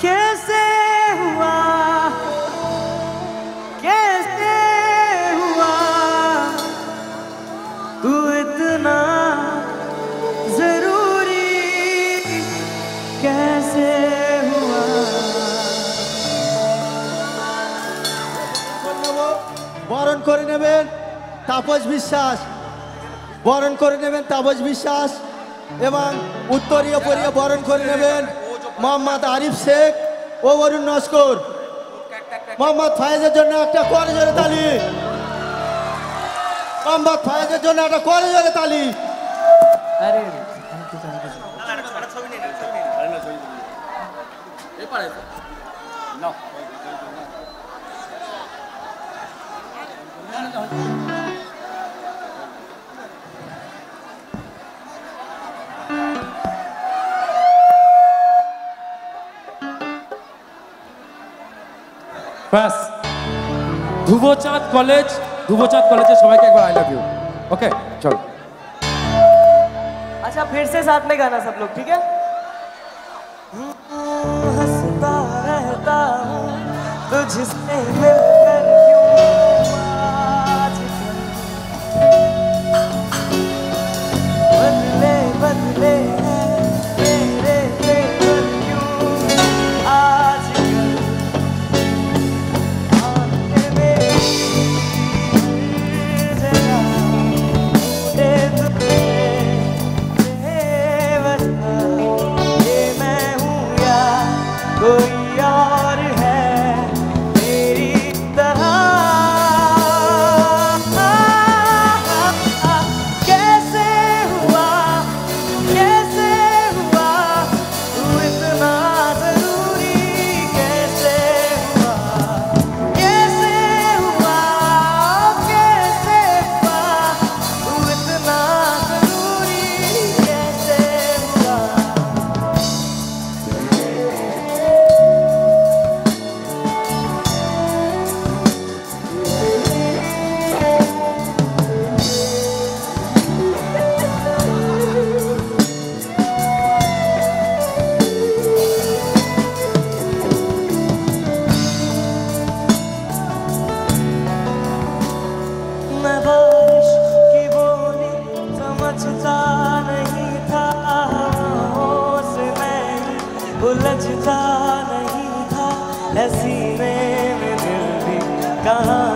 कैसे हुआ, कैसे हुआ तू इतना जरूरी, कैसे हुआ। বরণ করে নেবেন তাপস বিশ্বাস, বরণ করে নেবেন তাপস বিশ্বাস এবং উত্তরীয় পরিয়ে বরণ করে নেবেন মোহাম্মদ আরিফ শেখ ও অরুণ নস্কর। মোহাম্মদ ফায়েজের জন্য একটা করে জোরে তালি, মোহাম্মদ ফায়েজের জন্য একটা করে জোরে তালি। আরে ব্যাস ধ্রুবচাঁদ কলেজ, ধ্রুবচাঁদ কলেজে সবাইকে একবার আই লাভ ইউ। ओके चलो। अच्छा फिर से साथ में गाना सब लोग, ठीक है। हंसता रहता हूँ तुझसे मिलकर क्यों आजकल बदले बदले हैं मेरे तेवर क्यों आजकल आंखें मेरी जगह ढूंढे तुझे बेवजह, ये मैं हूँ या कोई और है मेरी तरह। कैसे हुआ, कैसे हुआ तू इतना जरूरी, कैसे हुआ, कैसे हुआ, कैसे हुआ तू इतना जरूरी, कैसे हुआ। मैं बारिश की बोली समझता नहीं था, हवाओं से मैं उलझता नहीं था, ऐसी में दिल भी कहाँ